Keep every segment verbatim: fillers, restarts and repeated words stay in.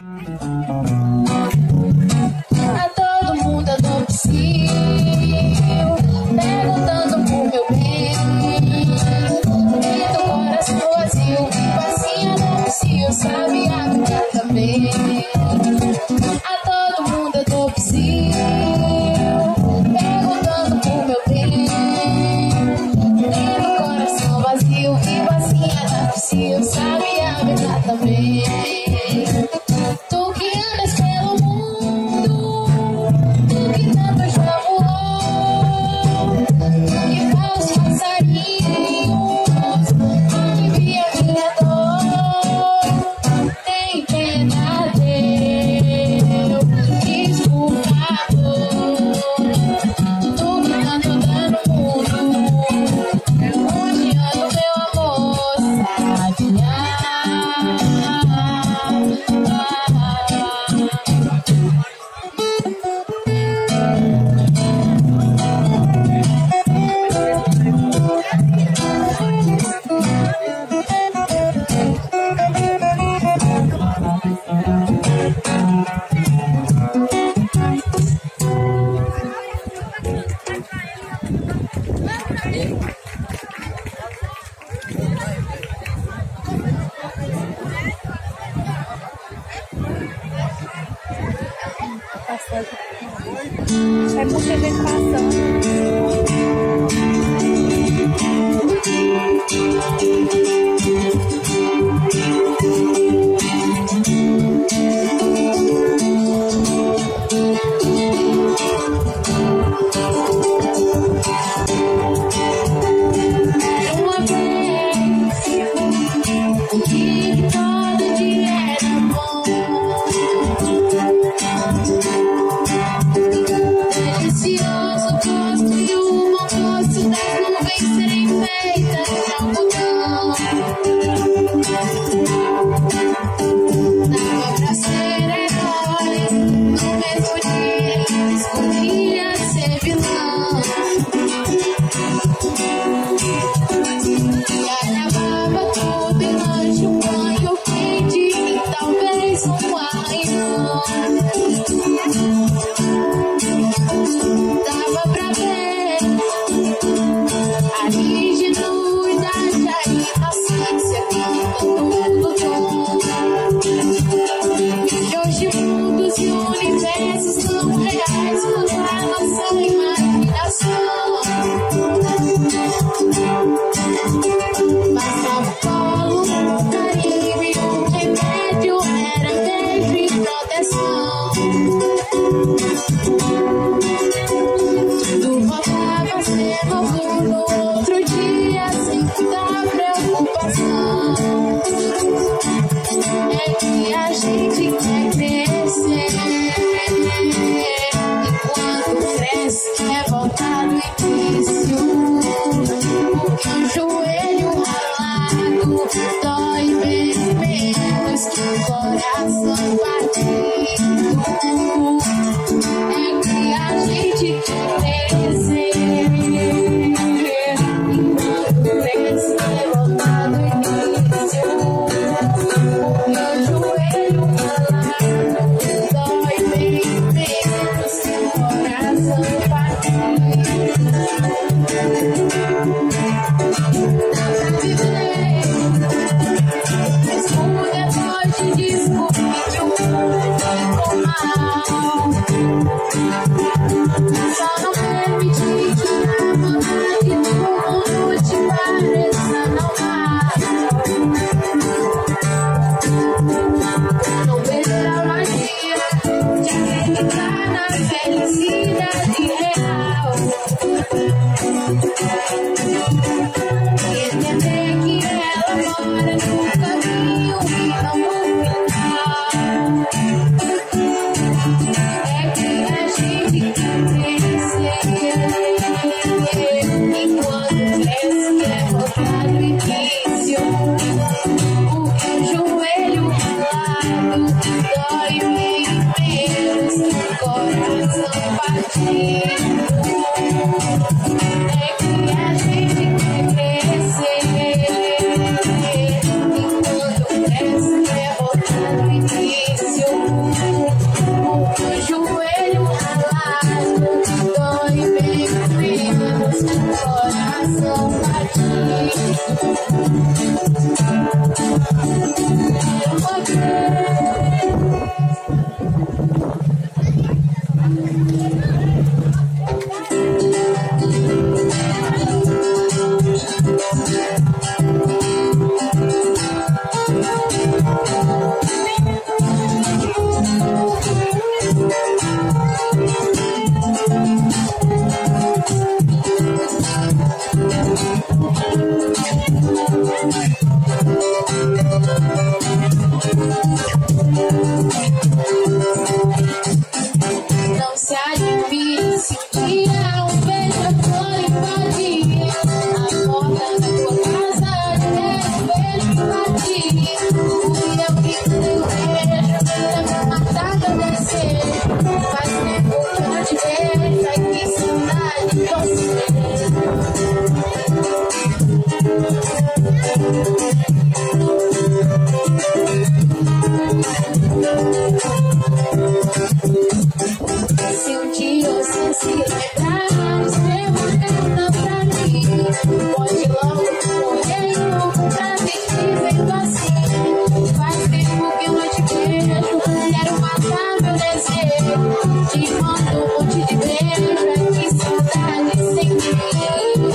A todo mundo eu dou psiu, perguntando pro meu bem. Tendo coração vazio, vacinha dou psiu, sabe aguentar também. A todo mundo eu dou psiu, perguntando pro meu bem. Tendo coração vazio e vacinha dá psiu, sabe aguentar também. Tu que andas pelo mundo, tu que tanto já voou, tu que faz os passarinhos, alivia minha dor. Tem pena, Deus, por favor. Tu que anda andando no mundo, onde anda o meu amor, sabiá. É muita gente passando. Uma vez que todo dia era bom, delicioso gosto e o bom gosto das nuvens serem feitas de algodão. Dava pra ser herói no mesmo dia, escolhia ser vilão. E acabava tudo em lanche, um banho quente e talvez um arranhão. Dava pra ver a ingenuidade, a inocência que todo mundo tem. E hoje mundos e universos são reais quando a nossa imaginação. Bastava colo, carinho e um remédio, era beijo e proteção. Tudo voltava a ser novo no outro dia, sem muita preocupação. É que a gente quer crescer, enquanto cresce é voltar do início. Porque o joelho ralado dói bem menos que o coração partido. É que a gente quer crescer, enquanto cresce é voltar do início. Porque o joelho ralado dói bem menos que o coração partido. Escuta, pode descobrir que o mundo ficou mal. Só não permitir que a vontade do mundo te pareça normal. Não perder a magia de acreditar na felicidade real. Não se alivie se um dia um beija-flor invadir a porta da tua casa. É um beijo invadir. Fui eu que dei o beijo, pra me matar meu desejo. Faz tempo que eu te vejo, ai que saudade de você. Se um dia você se lembrar, escreva uma carta pra mim. Pode logo correio pra vir vendo assim. Faz tempo que eu não te vejo, quero matar meu desejo. Te mando um monte de beijo, ai que saudade sem fim.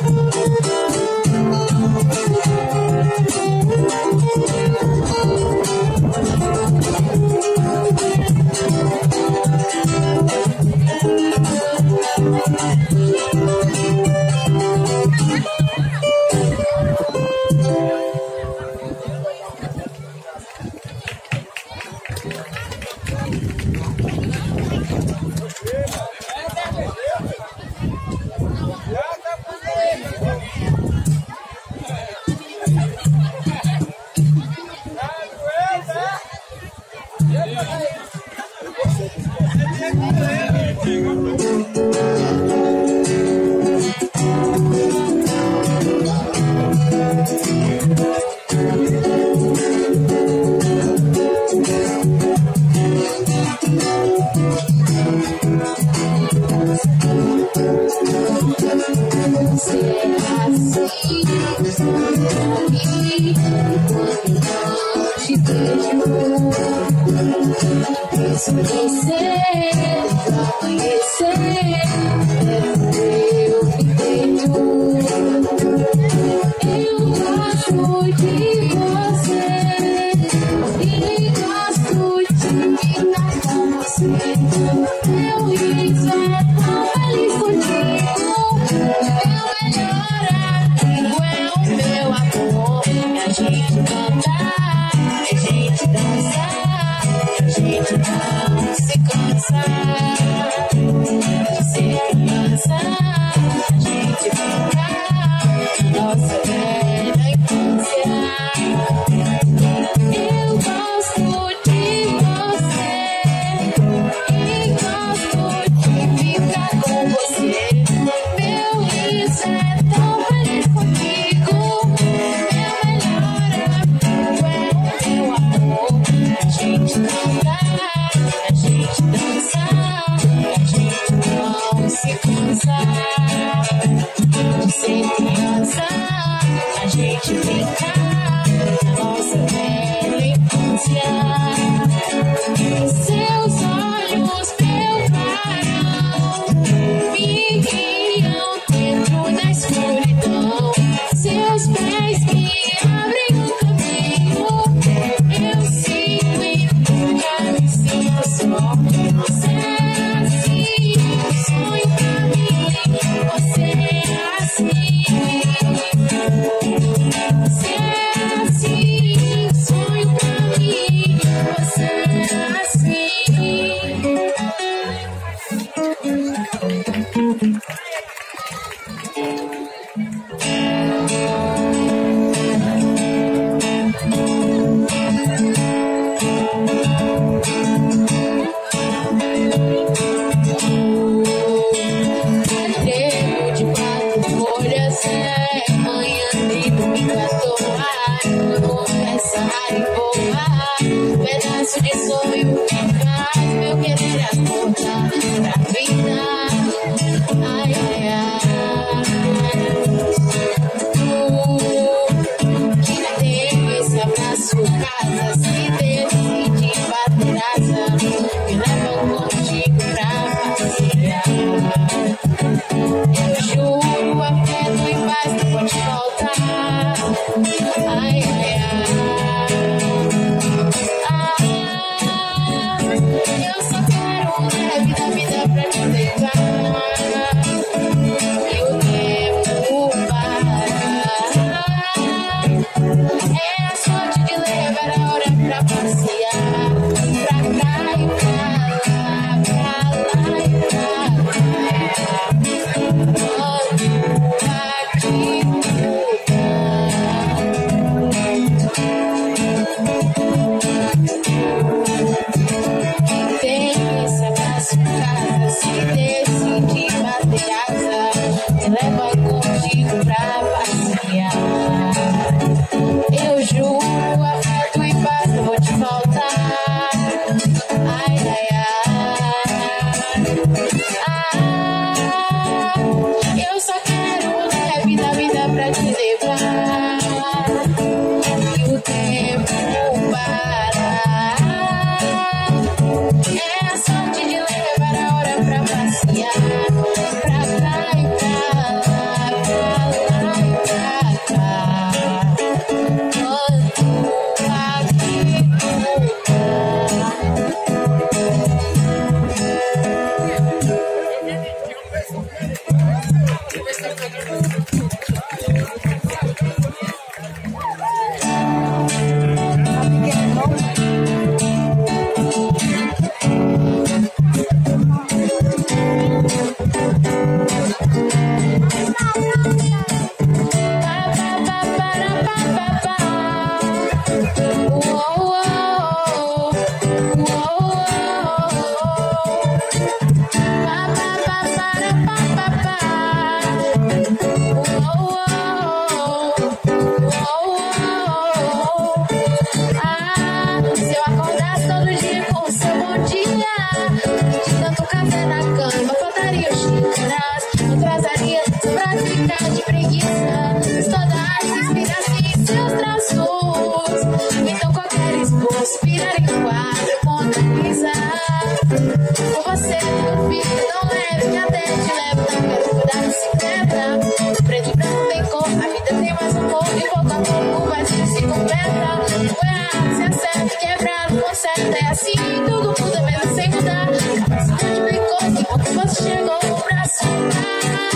Se você amanhecer, eu me deito. Eu gosto de você e gosto de ficar com você. Meu riso é tão feliz contigo. Meu melhor amigo é o meu amor. E a gente cantar, a gente dançar, a gente não se cansa de ser criança. A gente brincar nossa velha infância. Eu gosto de você e gosto de ficar com você. Meu riso é tão feliz contigo. Meu melhor amigo é o meu amor. A gente cantar, a gente dançar, a gente não se cansa de ser criança. A gente brincar na nossa velha infância. Seus olhos, meu clarão, me guiam dentro da escuridão. Seus pés me abrem o caminho. Eu sigo e nunca me sinto só. Você é assim, sonho pra mim. Você é assim. Você é assim, sonho pra mim. Você é assim. Tempo de quatro folhas é manhã de domingo à toa. Começar e voar, pedaço de sonho que faz meu querer acordar pra vida. Ai, te voltar. Ai, ai, ai. Ah, eu só quero uma vida, vida pra te levar. E o tempo para. É a sorte de levar a hora pra passear. Pra cá e pra lá, pra lá e pra cá. Quando aqui tem essa casa, se decide bater asa, me leva contigo pra passear. Eu juro, afeto e paz não vou te faltar. Ai, ai, ai. Ah, eu só quero né, vida, vida pra te levar. E o tempo parar. É a sorte de levar a hora pra passear. Pra cá e pra lá, pra lá e pra cá. Quando aqui de preguiça, todas inspiração em seus traços. Então qualquer esboço virar em quadro, Mona Lisa. Com você eu fico tão leve que até te levo na garupa da bicicleta. Preto e branco tem cor, a vida tem mais amor e pouco a pouco vai se completa. O errado se acerta, quebrado, conserta. É assim, tudo muda mesmo sem mudar. Cabeça multiplicou, que bom que você chegou pra soltar.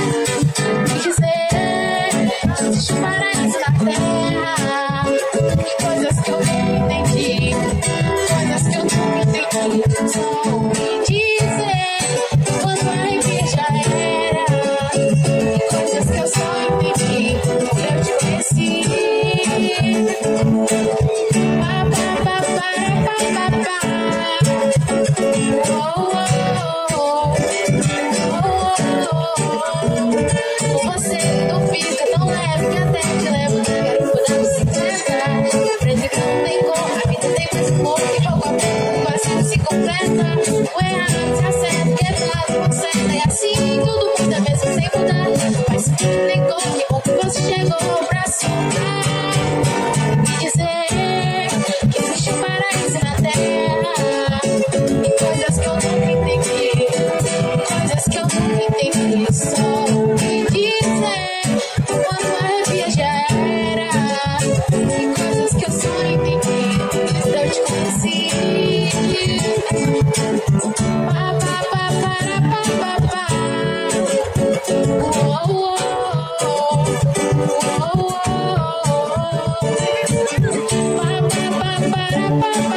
Existe um paraíso na terra. E coisas que eu nunca entendi, coisas que eu nunca entendi. Só me dizer quando a revista já era. E coisas que eu só entendi quando eu te conheci. Pa, pa, pa, pa, pa, pa, pa. Oh, oh, oh, oh, oh, oh. Com você tudo fica tão leve que até te levo na garupa da bicicleta. Preto e branco tem cor, a vida tem mais amor e pouco a pouco o vazio se completa. O errado se acerta, quebrado, conserta. E assim tudo muda mesmo sem mudar. Mas se tudo tem cor, que bom que você chegou pra soltar. Me dizer que existe um paraíso na terra. E coisas que eu nunca entendi, coisas que eu nunca entendi. Só me dizer quando a revia já era. E coisas que eu só entendi quando eu te conheci. Pa, pa, pa, para, pa, pa, pa. Oh, oh, oh, oh, oh, oh. Pa, pa, pa, para, pa, pa.